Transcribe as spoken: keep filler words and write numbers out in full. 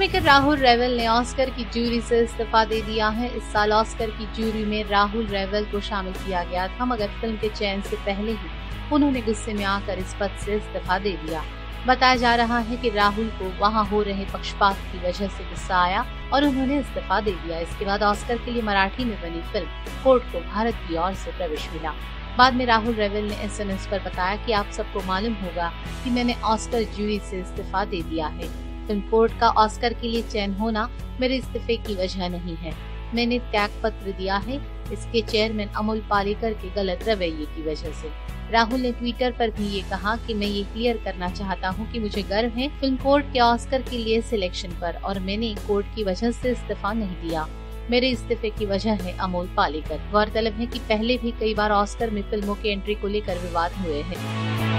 Maker Rahul Rawail ने Oscar की jury से इस्तीफा दे दिया है। इस साल ऑस्कर की जूरी में राहुल रैवल को शामिल किया गया था, मगर फिल्म के चयन से पहले ही उन्होंने गुस्से में आकर इस पद से इस्तीफा दे दिया। बताया जा रहा है कि राहुल को वहां हो रहे पक्षपात की वजह से गुस्सा आया और उन्होंने इस्तीफा दे दिया। इसके बाद ऑस्कर के लिए मराठी में बनी फिल्म कोर्ट को भारत की ओर से प्रवेश मिला। बाद में राहुल रैवल ने एस एन एस पर बताया कि आप सबको मालूम होगा कि मैंने ऑस्कर जूरी से इस्तीफा दे दिया है। फिल्म कोर्ट का ऑस्कर के लिए चयन होना मेरे इस्तीफे की वजह नहीं है। मैंने त्याग पत्र दिया है इसके चेयरमैन अमोल पालेकर के गलत रवैये की वजह से। राहुल ने ट्विटर पर भी ये कहा कि मैं ये क्लियर करना चाहता हूँ कि मुझे गर्व है फिल्म कोर्ट के ऑस्कर के लिए सिलेक्शन पर और मैंने कोर्ट की वजह से इस्तीफा नहीं दिया। मेरे इस्तीफे की वजह है अमोल पालेकर। गौरतलब है कि पहले भी कई बार ऑस्कर में फिल्मों की एंट्री को लेकर विवाद हुए हैं।